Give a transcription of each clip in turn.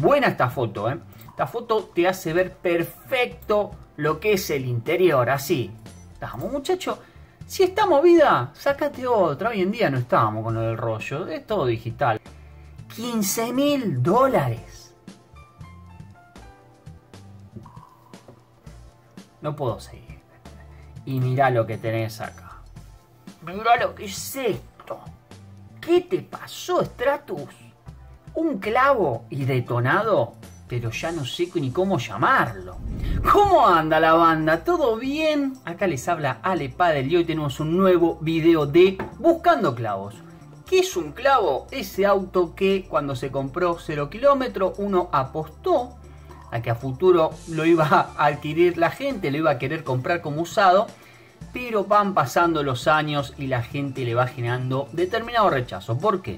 Buena esta foto, ¿eh? Esta foto te hace ver perfecto lo que es el interior, así. Vamos, muchacho. Si está movida, sácate otra. Hoy en día no estábamos con lo del rollo. Es todo digital. $15.000. No puedo seguir. Y mirá lo que tenés acá. Mirá lo que es esto. ¿Qué te pasó, Stratus? Un clavo y detonado, pero ya no sé ni cómo llamarlo. ¿Cómo anda la banda? ¿Todo bien? Acá les habla Ale Padel y hoy tenemos un nuevo video de Buscando Clavos. ¿Qué es un clavo? Ese auto que cuando se compró 0 kilómetros uno apostó a que a futuro lo iba a adquirir la gente, lo iba a querer comprar como usado, pero van pasando los años y la gente le va generando determinado rechazo. ¿Por qué?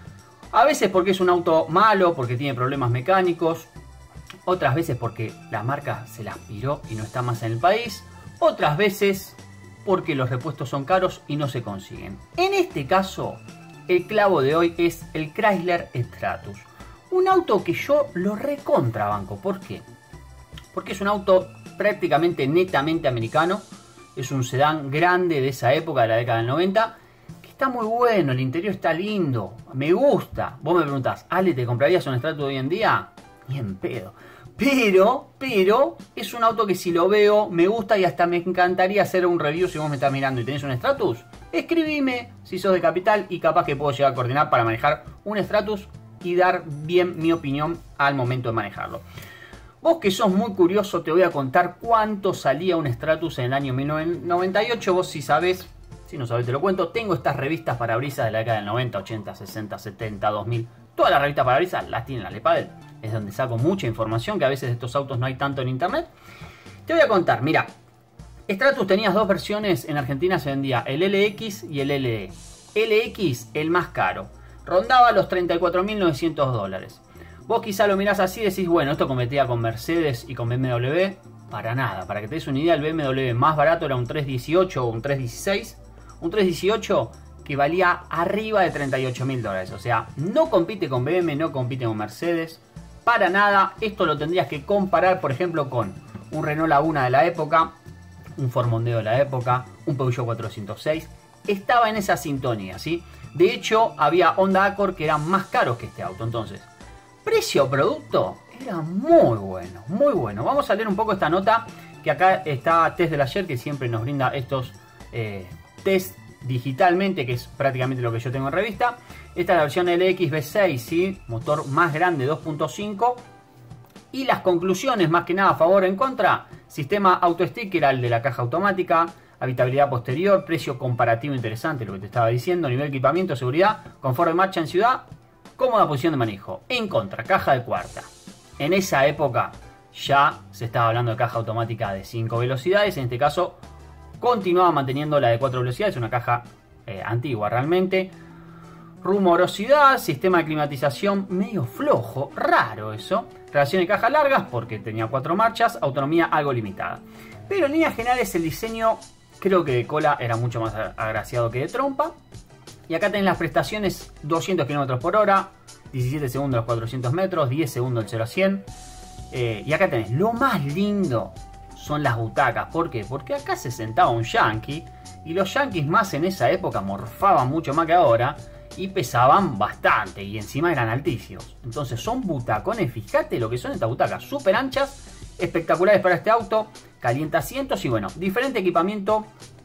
A veces porque es un auto malo, porque tiene problemas mecánicos, otras veces porque la marca se la aspiró y no está más en el país, otras veces porque los repuestos son caros y no se consiguen. En este caso, el clavo de hoy es el Chrysler Stratus. Un auto que yo lo recontrabanco. ¿Por qué? Porque es un auto prácticamente netamente americano. Es un sedán grande de esa época, de la década del 90. Que está muy bueno, el interior está lindo. Me gusta. Vos me preguntás, Ale, ¿te comprarías un Stratus hoy en día? Ni en pedo. Pero es un auto que si lo veo me gusta y hasta me encantaría hacer un review. Si vos me estás mirando y tenés un Stratus, escribime si sos de Capital y capaz que puedo llegar a coordinar para manejar un Stratus y dar bien mi opinión al momento de manejarlo. Vos que sos muy curioso, te voy a contar cuánto salía un Stratus en el año 1998. Vos si sabés, si no sabés te lo cuento. Tengo estas revistas parabrisas de la década del 90, 80, 60, 70, 2000. Todas las revistas parabrisas las tiene la Ale Padel. Es donde saco mucha información, que a veces de estos autos no hay tanto en internet. Te voy a contar, mira. Stratus tenías dos versiones en Argentina, se vendía el LX y el LE. LX, el más caro. Rondaba los $34.900. Vos quizá lo mirás así y decís, bueno, esto competía con Mercedes y con BMW. Para nada, para que te des una idea, el BMW más barato era un 318 o un 316. Un 318 que valía arriba de $38.000. O sea, no compite con BMW, no compite con Mercedes. Para nada, esto lo tendrías que comparar, por ejemplo, con un Renault Laguna de la época, un Ford Mondeo de la época, un Peugeot 406. Estaba en esa sintonía, ¿sí? De hecho, había Honda Accord que eran más caros que este auto. Entonces, precio-producto era muy bueno, muy bueno. Vamos a leer un poco esta nota que acá está Test del Ayer, que siempre nos brinda estos test digitalmente, que es prácticamente lo que yo tengo en revista. Esta es la versión LX V6, ¿sí? Motor más grande, 2.5. Y las conclusiones, más que nada, a favor o en contra. Sistema auto-stick, que era el de la caja automática. Habitabilidad posterior, precio comparativo interesante, lo que te estaba diciendo. Nivel de equipamiento, seguridad, confort de marcha en ciudad, cómoda posición de manejo. En contra, caja de cuarta. En esa época ya se estaba hablando de caja automática de 5 velocidades. En este caso continuaba manteniendo la de 4 velocidades, una caja antigua realmente. Rumorosidad, sistema de climatización medio flojo, raro eso. Relación de cajas largas porque tenía 4 marchas, autonomía algo limitada. Pero en líneas generales el diseño creo que de cola era mucho más agraciado que de trompa. Y acá tenés las prestaciones: 200 km por hora, 17 segundos los 400 metros, 10 segundos el 0 a 100. Y acá tenés, lo más lindo son las butacas. ¿Por qué? Porque acá se sentaba un yankee. Y los yankees más en esa época morfaban mucho más que ahora. Y pesaban bastante. Y encima eran altísimos. Entonces son butacones. Fíjate lo que son estas butacas. Súper anchas. Espectaculares para este auto. Calienta asientos. Y bueno, diferente equipamiento.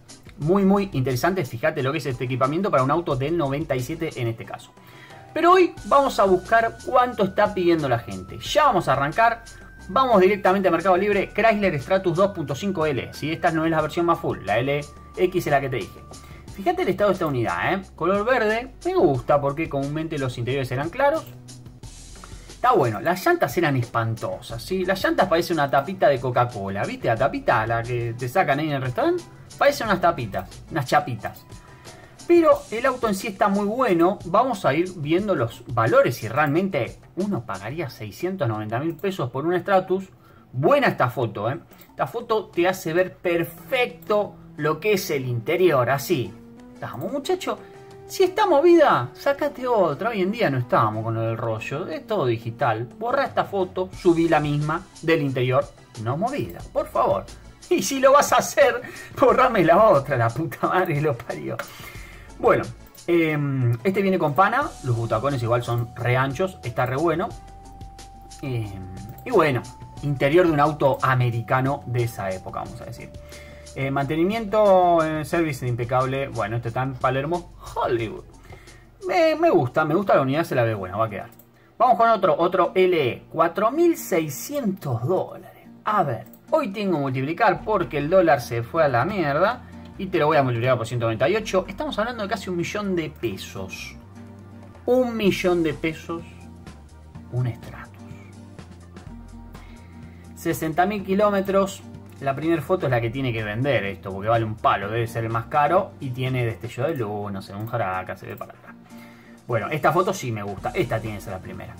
Muy interesante. Fíjate lo que es este equipamiento para un auto del 97 en este caso. Pero hoy vamos a buscar cuánto está pidiendo la gente. Ya vamos a arrancar. Vamos directamente a Mercado Libre. Chrysler Stratus 2.5L. Si esta no es la versión más full. La LX es la que te dije. Fíjate el estado de esta unidad, color verde. Me gusta porque comúnmente los interiores eran claros. Está bueno. Las llantas eran espantosas, ¿sí? Las llantas parecen una tapita de Coca-Cola. ¿Viste la tapita? La que te sacan ahí en el restaurante. Parecen unas tapitas, unas chapitas. Pero el auto en sí está muy bueno. Vamos a ir viendo los valores. Si realmente uno pagaría 690.000 pesos por un Stratus. Buena esta foto, Esta foto te hace ver perfecto lo que es el interior, así. Vamos, muchacho. Si está movida, sácate otra. Hoy en día no estábamos con lo del rollo, es todo digital. Borra esta foto, subí la misma del interior, no movida, por favor. Y si lo vas a hacer, borrame la otra, la puta madre que lo parió. Bueno, este viene con pana, los butacones igual son re anchos, está re bueno. Y bueno, interior de un auto americano de esa época, vamos a decir. Mantenimiento, service impecable. Bueno, este está en Palermo, Hollywood. Me gusta la unidad, se la ve buena, va a quedar. Vamos con otro LE, 4.600 dólares. A ver, hoy tengo que multiplicar porque el dólar se fue a la mierda. Y te lo voy a multiplicar por 198. Estamos hablando de casi 1.000.000 de pesos. 1.000.000 de pesos. Un Stratus. 60.000 kilómetros. La primera foto es la que tiene que vender esto, porque vale un palo, debe ser el más caro. Y tiene destello de luz, no sé, un jaraca, se ve para atrás. Bueno, esta foto sí me gusta. Esta tiene que ser la primera.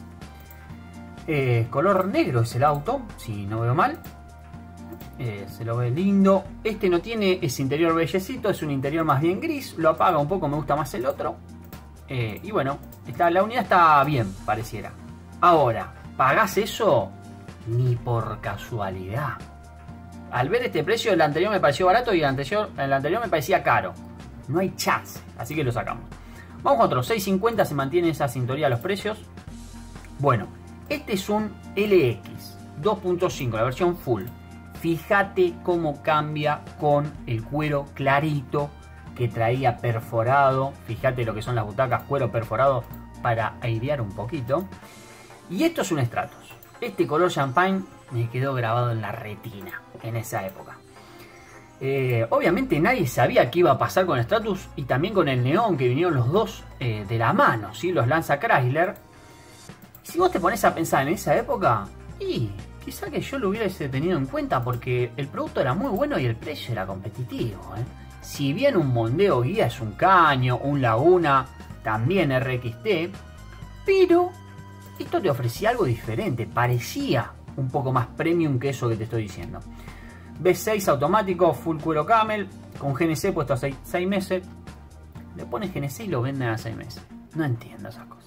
Color negro es el auto, si no veo mal. Se lo ve lindo. Este no tiene ese interior bellecito, es un interior más bien gris. Lo apaga un poco, me gusta más el otro. Y bueno, la unidad está bien, pareciera. Ahora, ¿pagás eso? Ni por casualidad. Al ver este precio, el anterior me pareció barato y el anterior me parecía caro. No hay chance, así que lo sacamos. Vamos con otro, 650, se mantiene esa sintonía los precios. Bueno, este es un LX 2.5, la versión full. Fíjate cómo cambia con el cuero clarito que traía perforado. Fíjate lo que son las butacas, cuero perforado para airear un poquito. Y esto es un Stratus. Este color champagne me quedó grabado en la retina en esa época. Obviamente nadie sabía qué iba a pasar con el Stratus y también con el neón, que vinieron los dos de la mano, ¿sí? Los lanza Chrysler. Si vos te pones a pensar en esa época, y quizá que yo lo hubiese tenido en cuenta porque el producto era muy bueno y el precio era competitivo, ¿eh? Si bien un Mondeo guía es un caño, un Laguna, también RXT, pero esto te ofrecía algo diferente, parecía un poco más premium que eso que te estoy diciendo. V6 automático, full cuero camel, con GNC puesto a 6 meses. Le pones GNC y lo venden a 6 meses. No entiendo esas cosas.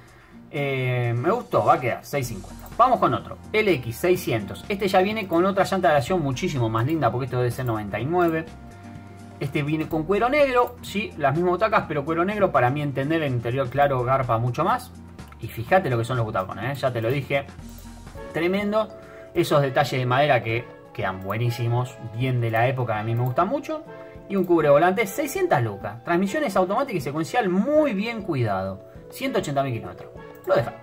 Me gustó, va a quedar 650. Vamos con otro, LX600. Este ya viene con otra llanta de aleación muchísimo más linda, porque esto debe ser 99. Este viene con cuero negro, sí, las mismas butacas, pero cuero negro. Para mí entender, el interior claro garpa mucho más. Y fíjate lo que son los butacones, ¿eh? Ya te lo dije. Tremendo. Esos detalles de madera que quedan buenísimos, bien de la época, a mí me gustan mucho. Y un cubre volante, 600 lucas. Transmisiones automática y secuencial muy bien cuidado. 180.000 kilómetros. Lo dejan.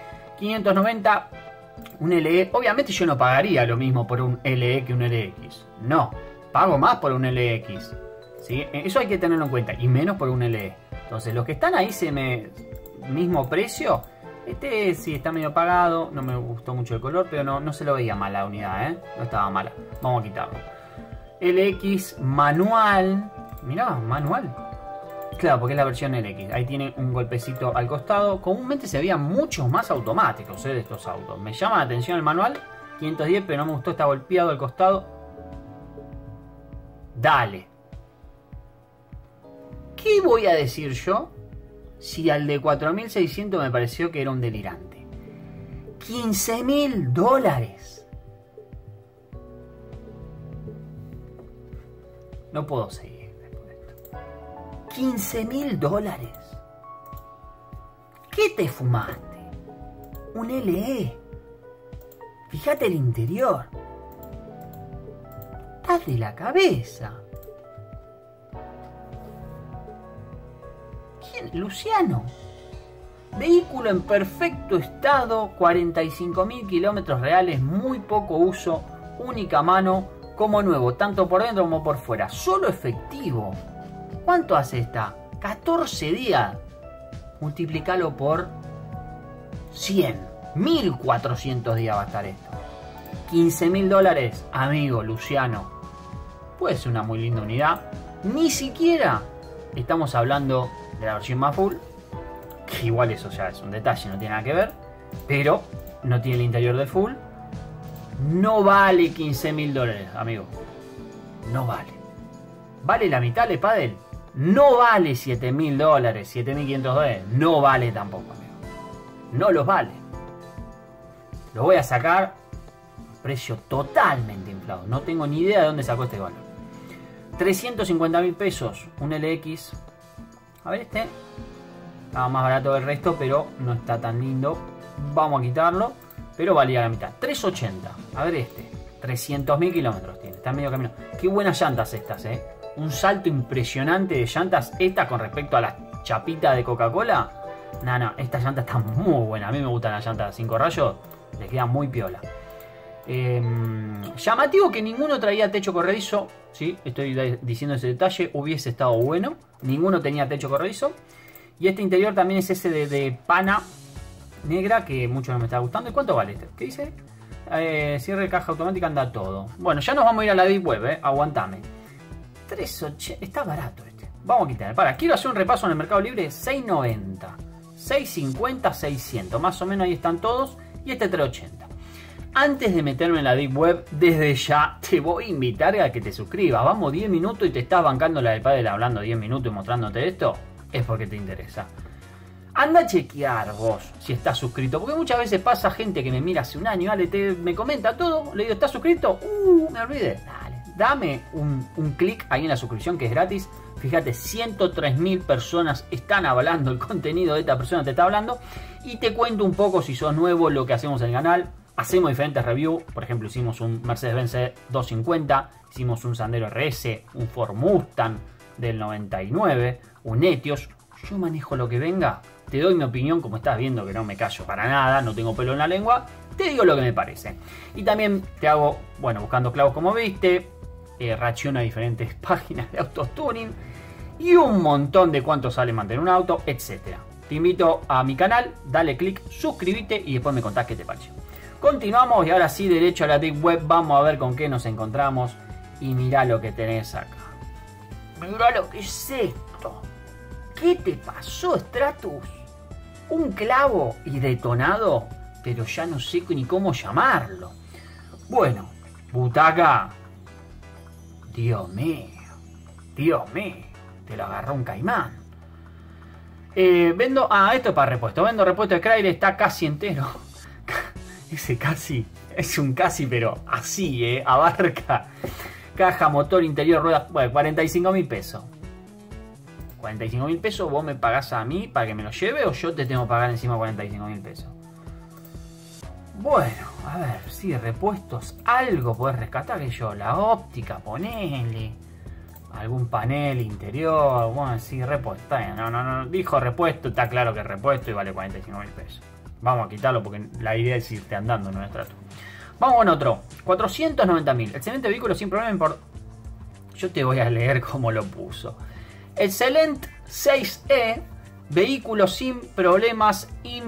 590, un LE. Obviamente yo no pagaría lo mismo por un LE que un LX. No, pago más por un LX. ¿Sí? Eso hay que tenerlo en cuenta. Y menos por un LE. Entonces los que están ahí mismo precio. Este sí está medio apagado. No me gustó mucho el color, pero no se lo veía mal la unidad, ¿eh? No estaba mala. Vamos a quitarlo. LX manual. Mirá, manual. Claro, porque es la versión LX. Ahí tiene un golpecito al costado. Comúnmente se veían muchos más automáticos, de estos autos. Me llama la atención el manual. 510, pero no me gustó. Está golpeado al costado. Dale. ¿Qué voy a decir yo? Si al de 4.600 me pareció que era un delirante. 15.000 dólares. No puedo seguir después de esto. 15.000 dólares. ¿Qué te fumaste? Un LE. Fíjate el interior. Estás de la cabeza. ¿Quién? Luciano. Vehículo en perfecto estado, 45.000 kilómetros reales, muy poco uso, única mano, como nuevo, tanto por dentro como por fuera. Solo efectivo. ¿Cuánto hace esta? 14 días. Multiplicalo por 100. 1.400 días va a estar esto. 15.000 dólares, amigo Luciano. Puede ser una muy linda unidad. Ni siquiera estamos hablando de la versión más full, que igual eso ya es un detalle, no tiene nada que ver, pero no tiene el interior del full. No vale 15.000 dólares, amigo. No vale. ¿Vale la mitad de Padel? No vale $7.000, $7.500. No vale tampoco, amigo. No los vale. Lo voy a sacar precio totalmente inflado. No tengo ni idea de dónde sacó este valor. 350.000 pesos. Un LX. A ver este. Estaba más barato del resto, pero no está tan lindo. Vamos a quitarlo. Pero valía la mitad. 380. A ver este. 300.000 kilómetros tiene. Está medio camino. Qué buenas llantas estas, Un salto impresionante de llantas. Esta con respecto a las chapitas de Coca-Cola. No, esta llanta está muy buena. A mí me gustan las llantas de 5 rayos. Les queda muy piola. Llamativo que ninguno traía techo corredizo. Sí, estoy diciendo ese detalle. Hubiese estado bueno. Ninguno tenía techo corredizo. Y este interior también es ese de pana negra, que mucho no me está gustando. ¿Y cuánto vale este? ¿Qué dice? Cierre de caja automática, anda todo. Bueno, ya nos vamos a ir a la Deep Web, aguantame. 380, está barato este. Vamos a quitar. Para, quiero hacer un repaso en el Mercado Libre. 6.90, 6.50, 600. Más o menos ahí están todos. Y este 380. Antes de meterme en la Deep Web, desde ya te voy a invitar a que te suscribas. Vamos 10 minutos y te estás bancando la de Padel hablando 10 minutos y mostrándote esto. Es porque te interesa. Anda a chequear vos si estás suscrito. Porque muchas veces pasa gente que me mira hace un año, dale, me comenta todo. Le digo, ¿estás suscrito? Me olvidé. Dale, dame un clic ahí en la suscripción que es gratis. Fíjate, 103.000 personas están avalando el contenido de esta persona que te está hablando. Y te cuento un poco, si sos nuevo, lo que hacemos en el canal. Hacemos diferentes reviews. Por ejemplo, hicimos un Mercedes-Benz 250. Hicimos un Sandero RS. Un Ford Mustang del 99. Un Etios. Yo manejo lo que venga. Te doy mi opinión, como estás viendo que no me callo para nada. No tengo pelo en la lengua. Te digo lo que me parece. Y también te hago, bueno, buscando clavos como viste. Reacciono a diferentes páginas de autos tuning. Y un montón de cuánto sale mantener un auto, etcétera. Te invito a mi canal. Dale click, suscríbete y después me contás qué te pareció. Continuamos y ahora sí, derecho a la Deep Web. Vamos a ver con qué nos encontramos. Y mirá lo que tenés acá. Mirá lo que es esto. ¿Qué te pasó, Stratus? Un clavo y detonado, pero ya no sé ni cómo llamarlo. Bueno, butaca. Dios mío, te lo agarró un caimán. Vendo, esto es para repuesto. Vendo repuesto de Chrysler, está casi entero. Ese casi, es un casi, pero así, abarca caja, motor, interior, ruedas. Bueno, 45.000 pesos. 45.000 pesos, vos me pagás a mí para que me lo lleve o yo te tengo que pagar encima 45.000 pesos. Bueno, a ver, sí, repuestos, algo podés rescatar que yo, la óptica, ponele, algún panel interior, bueno, sí, repuesto, está bien, no, dijo repuesto, está claro que es repuesto y vale 45.000 pesos. Vamos a quitarlo porque la idea es irte andando, no es trato. Vamos con otro, 490.000, excelente vehículo sin problema, yo te voy a leer cómo lo puso. Excelente 6E, vehículo sin problemas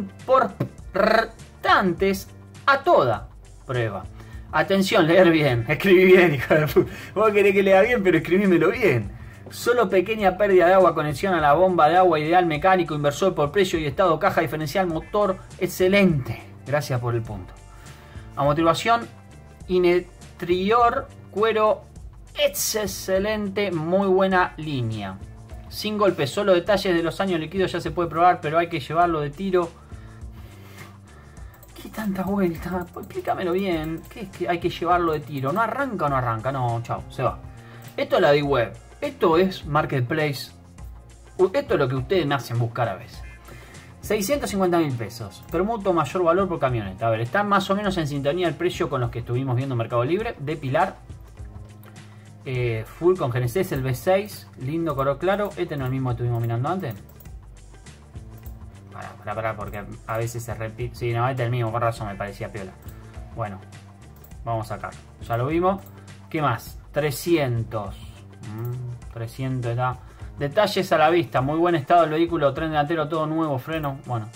importantes a toda prueba. Atención, leer bien, escribí bien, hijo de puta. Vos querés que lea bien, pero escribímelo bien. Solo pequeña pérdida de agua, conexión a la bomba de agua, ideal mecánico, inversor por precio y estado, caja diferencial, motor, excelente. Gracias por el punto. Amortiguación, interior, cuero, excelente, muy buena línea. Sin golpes, solo detalles de los años líquidos ya se puede probar, pero hay que llevarlo de tiro. ¿Qué tanta vuelta? Explícamelo bien. ¿Qué es que hay que llevarlo de tiro? ¿No arranca o no arranca? No, chao, se va. Esto es la Deep Web. Esto es Marketplace. Esto es lo que ustedes me hacen buscar a veces. 650.000 pesos. Permuto mayor valor por camioneta. A ver, está más o menos en sintonía el precio con los que estuvimos viendo en Mercado Libre. De Pilar. Full con GNC, el V6, lindo color claro. Este no es el mismo que estuvimos mirando antes. Para, porque a veces se repite. Sí, no, este es el mismo, por razón me parecía piola. Bueno, vamos a sacar. Ya lo vimos. ¿Qué más? 300. 300 está. Detalles a la vista, muy buen estado el vehículo, tren delantero todo nuevo, freno. Bueno,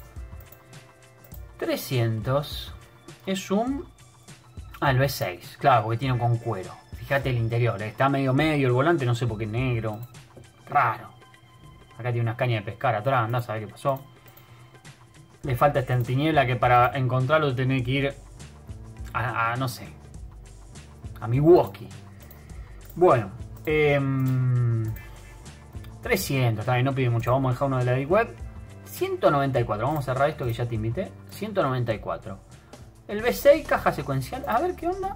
300 es un. El V6, claro, porque tiene con cuero. Fíjate el interior, está medio el volante, no sé por qué es negro. Raro. Acá tiene unas cañas de pescar atrás, andá a saber qué pasó. Le falta esta tiniebla que para encontrarlo tenés que ir a no sé, a Milwaukee. Bueno, 300, también no pide mucho. Vamos a dejar uno de la Deep Web. 194, vamos a cerrar esto que ya te invité. 194. El V6, caja secuencial. A ver qué onda.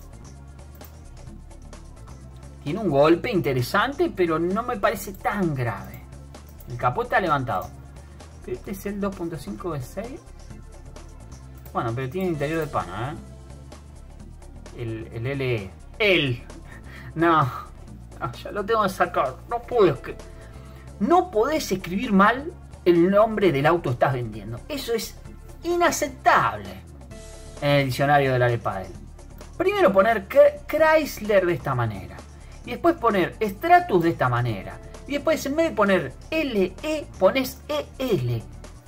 Tiene un golpe interesante, pero no me parece tan grave. El capó está levantado. Pero este es el 2.5 V6. Bueno, pero tiene interior de pana, El LE. No, ya lo tengo que sacar. No podés escribir mal el nombre del auto que estás vendiendo. Eso es inaceptable en el diccionario de la de Padel. Primero poner Chrysler de esta manera. Y después poner Stratus de esta manera. Y después en vez de poner LE, pones EL.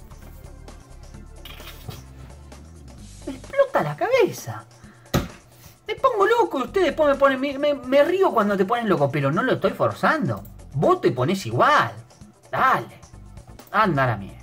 Me explota la cabeza. Me pongo loco y ustedes después me ponen... Me río cuando te ponen loco, pero no lo estoy forzando. Vos te pones igual. Dale. Anda la mierda.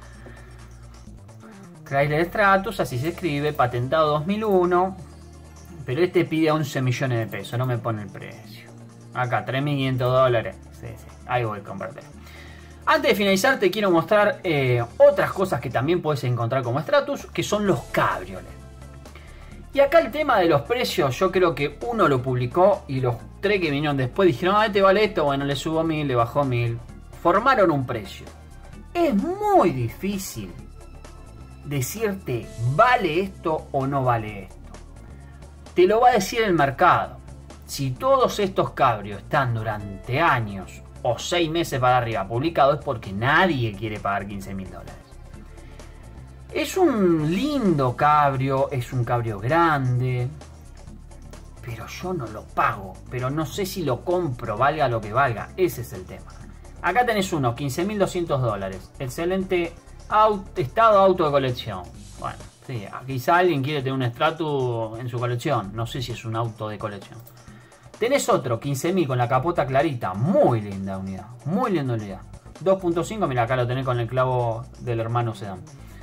Chrysler Stratus, así se escribe, patentado 2001. Pero este pide 11 millones de pesos, no me pone el precio. Acá, 3.500 dólares. Sí, ahí voy a comprarte. Antes de finalizar te quiero mostrar otras cosas que también puedes encontrar como Stratus, que son los cabriolets. Y acá el tema de los precios, yo creo que uno lo publicó y los tres que vinieron después dijeron, este vale esto, bueno, le subo 1000, le bajó 1000. Formaron un precio. Es muy difícil decirte, ¿vale esto o no vale esto? Te lo va a decir el mercado. Si todos estos cabrios están durante años o 6 meses para arriba publicados, es porque nadie quiere pagar 15.000 dólares. Es un lindo cabrio, es un cabrio grande, pero yo no lo pago, pero no sé si lo compro, valga lo que valga, ese es el tema. Acá tenés uno, 15.200 dólares, excelente estado auto de colección. Bueno, sí, quizá alguien quiere tener un Stratus en su colección, no sé si es un auto de colección. Tenés otro, 15.000 con la capota clarita, muy linda unidad, muy linda unidad. 2.5, mira acá lo tenés con el clavo del hermano Sedán.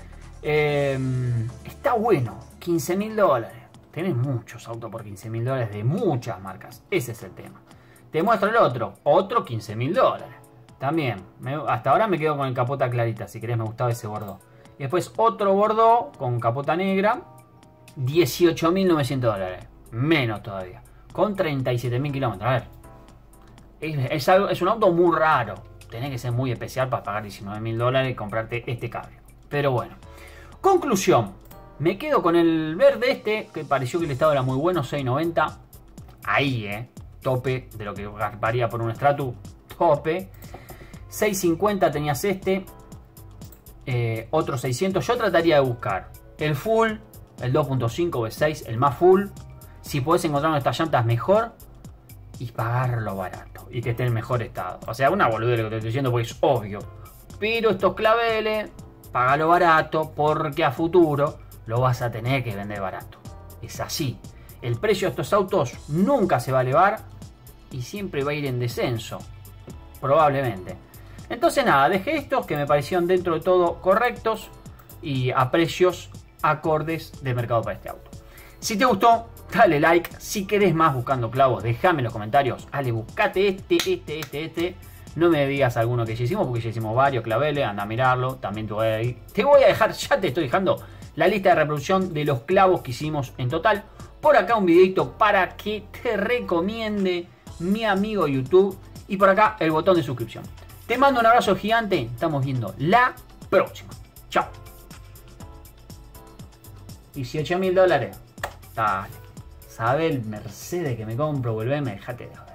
Está bueno, 15.000 dólares. Tenés muchos autos por 15.000 dólares de muchas marcas. Ese es el tema. Te muestro el otro 15.000 dólares. También, hasta ahora me quedo con el capota clarita. Si querés, me gustaba ese bordó. Y después otro bordó con capota negra, 18.900 dólares. Menos todavía. Con 37.000 kilómetros. A ver, es un auto muy raro. Tenés que ser muy especial para pagar 19.000 dólares y comprarte este cabrio. Pero bueno. Conclusión, me quedo con el verde este, que pareció que el estado era muy bueno, 690. Ahí, tope de lo que garparía por un Stratus, tope. 650 tenías este, otro 600. Yo trataría de buscar el full, el 2.5 V6, el más full. Si podés encontrar estas llantas mejor y pagarlo barato y que esté en mejor estado. O sea, una boludez lo que te estoy diciendo porque es obvio. Pero estos claveles, págalo barato porque a futuro lo vas a tener que vender barato. Es así. El precio de estos autos nunca se va a elevar y siempre va a ir en descenso. Probablemente. Entonces nada, dejé estos que me parecieron dentro de todo correctos y a precios acordes de mercado para este auto. Si te gustó, dale like. Si querés más buscando clavos, déjame en los comentarios. Ale, buscate este. No me digas alguno que ya hicimos, porque ya hicimos varios claveles. Anda a mirarlo. También te voy a dejar, ya te estoy dejando la lista de reproducción de los clavos que hicimos en total. Por acá un videito para que te recomiende mi amigo YouTube. Y por acá el botón de suscripción. Te mando un abrazo gigante. Estamos viendo la próxima. Chao. 18.000 dólares. Dale. Sabe el Mercedes que me compro, volveme, dejate de joder.